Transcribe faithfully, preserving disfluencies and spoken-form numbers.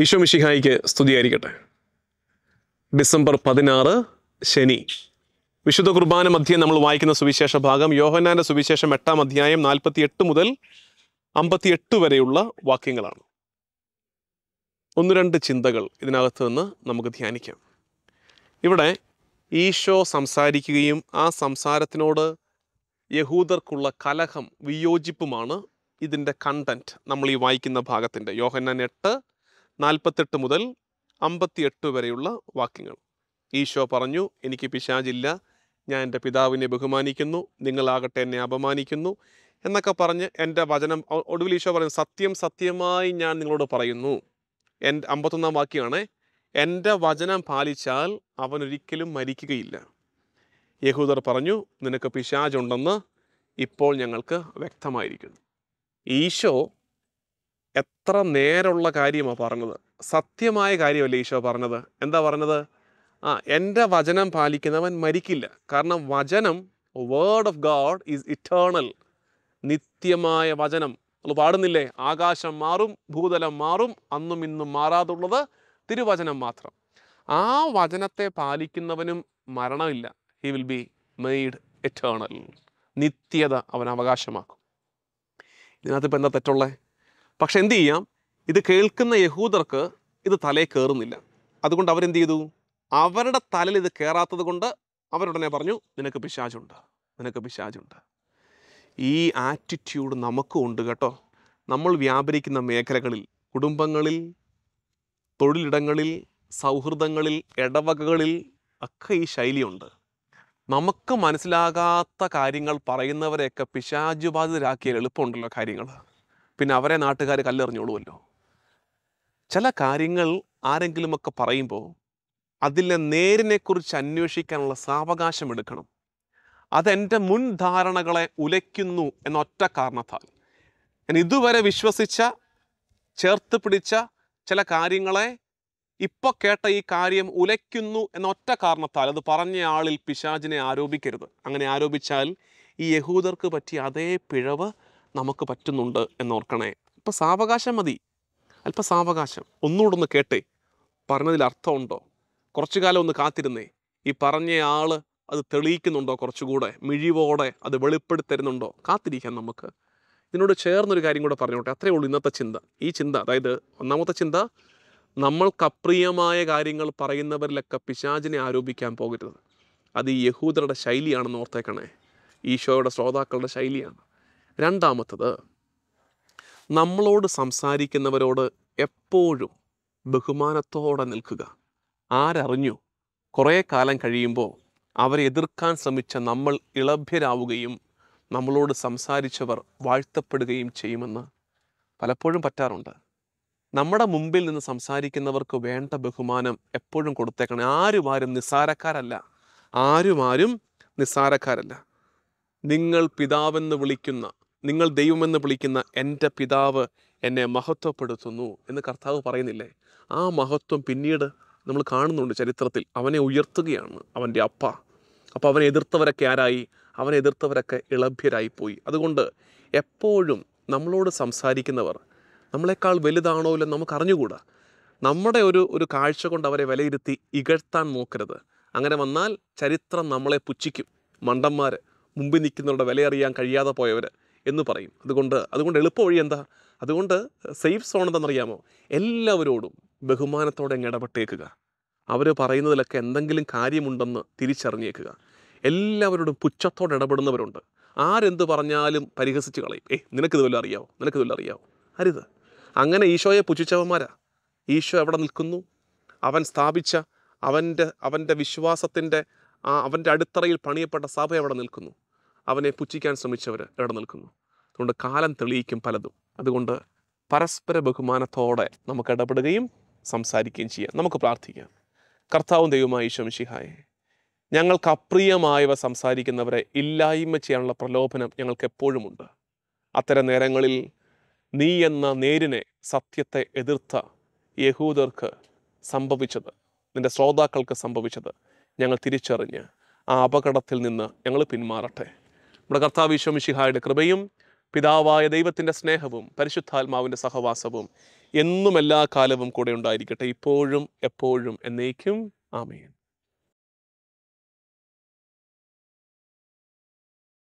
ഈശോ മിശിഹായിക്ക് സ്തുതിയായിരിക്കട്ടെ. ഡിസംബർ പതിനാറ് ശനി. വിശുദ്ധ കുർബാന മധ്യേ നമ്മൾ വായിക്കുന്ന സുവിശേഷ ഭാഗം യോഹന്നാന്റെ സുവിശേഷം എട്ടാം അധ്യായം നാൽപ്പത്തി എട്ട് മുതൽ അമ്പത്തി എട്ട് വരെയുള്ള വാക്യങ്ങളാണ്. ഒന്ന് രണ്ട് ചിന്തകൾ ഇതിനകത്ത് നിന്ന് നമുക്ക് ധ്യാനിക്കാം. ഇവിടെ ഈശോ സംസാരിക്കുകയും ആ സംസാരത്തിനോട് യഹൂദർക്കുള്ള കലഹം വിയോജിപ്പുമാണ് ഇതിൻ്റെ കണ്ടന്റ്. നമ്മൾ ഈ വായിക്കുന്ന ഭാഗത്തിൻ്റെ യോഹന്നാൻ എട്ട് നാൽപ്പത്തെട്ട് മുതൽ അമ്പത്തിയെട്ട് വരെയുള്ള വാക്യങ്ങൾ. ഈശോ പറഞ്ഞു, എനിക്ക് പിശാചില്ല, ഞാൻ എൻ്റെ പിതാവിനെ ബഹുമാനിക്കുന്നു, നിങ്ങളാകട്ടെ എന്നെ അപമാനിക്കുന്നു എന്നൊക്കെ പറഞ്ഞ് എൻ്റെ വചനം ഒടുവിൽ ഈശോ പറയുന്നു, സത്യം സത്യമായി ഞാൻ നിങ്ങളോട് പറയുന്നു. എൻ്റെ അമ്പത്തൊന്നാം വാക്യമാണ്, എൻ്റെ വചനം പാലിച്ചാൽ അവനൊരിക്കലും മരിക്കുകയില്ല. യഹൂദർ പറഞ്ഞു, നിനക്ക് പിശാചുണ്ടെന്ന് ഇപ്പോൾ ഞങ്ങൾക്ക് വ്യക്തമായിരിക്കുന്നു. ഈശോ എത്ര നേരമുള്ള കാര്യമാണ് പറഞ്ഞത്, സത്യമായ കാര്യമല്ലേ ഈശോ പറഞ്ഞത്. എന്താ പറഞ്ഞത്? ആ എൻ്റെ വചനം പാലിക്കുന്നവൻ മരിക്കില്ല. കാരണം വചനം, word of God is eternal, നിത്യമായ വചനം. നമ്മൾ പാടുന്നില്ലേ, ആകാശം മാറും ഭൂതലം മാറും, അന്നും ഇന്നും മാറാതുള്ളത് തിരുവചനം മാത്രം. ആ വചനത്തെ പാലിക്കുന്നവനും മരണമില്ല. He will be made eternal, നിത്യത അവൻ അവകാശമാക്കും. ഇതിനകത്ത് ഇപ്പം എന്താ തെറ്റുള്ളത്? പക്ഷെ എന്ത് ചെയ്യാം, ഇത് കേൾക്കുന്ന യഹൂദർക്ക് ഇത് തലേ കയറുന്നില്ല. അതുകൊണ്ട് അവരെന്ത് ചെയ്തു? അവരുടെ തലയിൽ ഇത് കയറാത്തത് കൊണ്ട് അവരുടനെ പറഞ്ഞു, നിനക്ക് പിശാചുണ്ട്, നിനക്ക് പിശാചുണ്ട്. ഈ ആറ്റിറ്റ്യൂഡ് നമുക്കും ഉണ്ട് കേട്ടോ. നമ്മൾ വ്യാപരിക്കുന്ന മേഖലകളിൽ, കുടുംബങ്ങളിൽ, തൊഴിലിടങ്ങളിൽ, സൗഹൃദങ്ങളിൽ, ഇടവകകളിൽ ഒക്കെ ഈ ശൈലിയുണ്ട്. നമുക്ക് മനസ്സിലാകാത്ത കാര്യങ്ങൾ പറയുന്നവരെയൊക്കെ പിശാചുബാധിതരാക്കിയാൽ എളുപ്പമുണ്ടല്ലോ കാര്യങ്ങൾ. പിന്നെ അവരെ നാട്ടുകാർ കല്ലെറിഞ്ഞോളുമല്ലോ. ചില കാര്യങ്ങൾ ആരെങ്കിലുമൊക്കെ പറയുമ്പോൾ അതിലെ നേരിനെക്കുറിച്ച് അന്വേഷിക്കാനുള്ള സാവകാശം എടുക്കണം. അതെൻ്റെ മുൻധാരണകളെ ഉലയ്ക്കുന്നു എന്നൊറ്റ കാരണത്താൽ, ഞാൻ ഇതുവരെ വിശ്വസിച്ച, ചേർത്ത് പിടിച്ച ചില കാര്യങ്ങളെ ഇപ്പോൾ കേട്ട ഈ കാര്യം ഉലയ്ക്കുന്നു എന്നൊറ്റ കാരണത്താൽ അത് പറഞ്ഞ ആളിൽ പിശാചിനെ ആരോപിക്കരുത്. അങ്ങനെ ആരോപിച്ചാൽ ഈ യഹൂദർക്ക് പറ്റിയ അതേ പിഴവ് നമുക്ക് പറ്റുന്നുണ്ട് എന്നോർക്കണേ. ഇപ്പം സാവകാശം മതി, അല്പ സാവകാശം. ഒന്നുകൂടെ ഒന്ന് കേട്ടേ, പറഞ്ഞതിൽ അർത്ഥമുണ്ടോ? കുറച്ചു കാലം ഒന്ന് കാത്തിരുന്നേ, ഈ പറഞ്ഞ ആൾ അത് തെളിയിക്കുന്നുണ്ടോ, കുറച്ചുകൂടെ മിഴിവോടെ അത് വെളിപ്പെടുത്തരുന്നുണ്ടോ? കാത്തിരിക്കാം നമുക്ക്. ഇതിനോട് ചേർന്നൊരു കാര്യം കൂടെ പറഞ്ഞോട്ടെ, അത്രയേ ഉള്ളൂ ഇന്നത്തെ ചിന്ത. ഈ ചിന്ത, അതായത് ഒന്നാമത്തെ ചിന്ത, നമ്മൾക്ക് അപ്രിയമായ കാര്യങ്ങൾ പറയുന്നവരിലൊക്കെ പിശാചിനെ ആരോപിക്കാൻ പോകരുത്. അത് ഈ യഹൂദരുടെ ശൈലിയാണെന്ന് ഓർത്തേക്കണേ, ഈശോയുടെ ശ്രോതാക്കളുടെ ശൈലിയാണ്. രണ്ടാമത്തത്, നമ്മളോട് സംസാരിക്കുന്നവരോട് എപ്പോഴും ബഹുമാനത്തോടെ നിൽക്കുക. ആരറിഞ്ഞു, കുറേ കാലം കഴിയുമ്പോൾ അവരെ എതിർക്കാൻ ശ്രമിച്ച നമ്മൾ ഇളഭ്യരാവുകയും നമ്മളോട് സംസാരിച്ചവർ വാഴ്ത്തപ്പെടുകയും ചെയ്യുമെന്ന് പലപ്പോഴും പറ്റാറുണ്ട്. നമ്മുടെ മുമ്പിൽ നിന്ന് സംസാരിക്കുന്നവർക്ക് വേണ്ട ബഹുമാനം എപ്പോഴും കൊടുത്തേക്കണം. ആരും ആരും നിസ്സാരക്കാരല്ല, ആരും ആരും നിസ്സാരക്കാരല്ല. നിങ്ങൾ പിതാവെന്ന് വിളിക്കുന്ന, നിങ്ങൾ ദൈവമെന്ന് വിളിക്കുന്ന എൻ്റെ പിതാവ് എന്നെ മഹത്വപ്പെടുത്തുന്നു എന്ന് കർത്താവ് പറയുന്നില്ലേ? ആ മഹത്വം പിന്നീട് നമ്മൾ കാണുന്നുണ്ട് ചരിത്രത്തിൽ. അവനെ ഉയർത്തുകയാണ് അവൻ്റെ അപ്പ. അപ്പോൾ അവനെ എതിർത്തവരൊക്കെ ആരായി? അവനെ എതിർത്തവരൊക്കെ ഇളഭ്യരായിപ്പോയി. അതുകൊണ്ട് എപ്പോഴും നമ്മളോട് സംസാരിക്കുന്നവർ നമ്മളെക്കാൾ വലുതാണോ ഇല്ല നമുക്ക് അറിഞ്ഞുകൂടാ. നമ്മുടെ ഒരു ഒരു കാഴ്ച കൊണ്ട് അവരെ വിലയിരുത്തി ഇകഴ്ത്താൻ നോക്കരുത്. അങ്ങനെ വന്നാൽ ചരിത്രം നമ്മളെ പുച്ഛിക്കും. മണ്ടന്മാർ, മുമ്പിൽ നിൽക്കുന്നവരുടെ വിലയറിയാൻ കഴിയാതെ പോയവർ എന്ന് പറയും. അതുകൊണ്ട് അതുകൊണ്ട് എളുപ്പ വഴി എന്താ? അതുകൊണ്ട് സേഫ് സോൺ എന്താണെന്നറിയാമോ? എല്ലാവരോടും ബഹുമാനത്തോടെ അങ്ങ് ഇടപെട്ടേക്കുക. അവർ പറയുന്നതിലൊക്കെ എന്തെങ്കിലും കാര്യമുണ്ടെന്ന് തിരിച്ചറിഞ്ഞേക്കുക. എല്ലാവരോടും പുച്ഛത്തോടെ ഇടപെടുന്നവരുണ്ട്. ആരെന്ത് പറഞ്ഞാലും പരിഹസിച്ച് കളയും. ഏയ് നിനക്കിത് വല്ലതും അറിയാവോ, നിനക്കിത് വല്ലതും അറിയാവോ? അരുത്. അങ്ങനെ ഈശോയെ പുച്ഛിച്ചവന്മാരാ. ഈശോ എവിടെ നിൽക്കുന്നു? അവൻ സ്ഥാപിച്ച അവൻ്റെ അവൻ്റെ വിശ്വാസത്തിൻ്റെ ആ അവൻ്റെ അടിത്തറയിൽ പണിയപ്പെട്ട സഭ എവിടെ നിൽക്കുന്നു? അവനെ പുച്ഛിക്കാൻ ശ്രമിച്ചവർ എവിടെ നിൽക്കുന്നു? അതുകൊണ്ട് കാലം തെളിയിക്കും പലതും. അതുകൊണ്ട് പരസ്പര ബഹുമാനത്തോടെ നമുക്ക് ഇടപെടുകയും സംസാരിക്കുകയും ചെയ്യാം. നമുക്ക് പ്രാർത്ഥിക്കാം. കർത്താവും ദൈവമായ ഈശോ മിശിഹായേ, ഞങ്ങൾക്ക് അപ്രിയമായവ സംസാരിക്കുന്നവരെ ഇല്ലായ്മ ചെയ്യാനുള്ള പ്രലോഭനം ഞങ്ങൾക്ക് എപ്പോഴുമുണ്ട്. അത്തരം നേരങ്ങളിൽ നീ എന്ന നേരിനെ, സത്യത്തെ എതിർത്ത യഹൂദർക്ക് സംഭവിച്ചത്, നിൻ്റെ ശ്രോതാക്കൾക്ക് സംഭവിച്ചത് ഞങ്ങൾ തിരിച്ചറിഞ്ഞ് ആ അപകടത്തിൽ നിന്ന് ഞങ്ങൾ പിന്മാറട്ടെ. നമ്മുടെ കർത്താവ് ഈശോ മിശിഹായുടെ കൃപയും പിതാവായ ദൈവത്തിൻ്റെ സ്നേഹവും പരിശുദ്ധാത്മാവിൻ്റെ സഹവാസവും എന്നും എല്ലാ കാലവും കൂടെ ഉണ്ടായിരിക്കട്ടെ, ഇപ്പോഴും എപ്പോഴും എന്നേക്കും. ആമേൻ.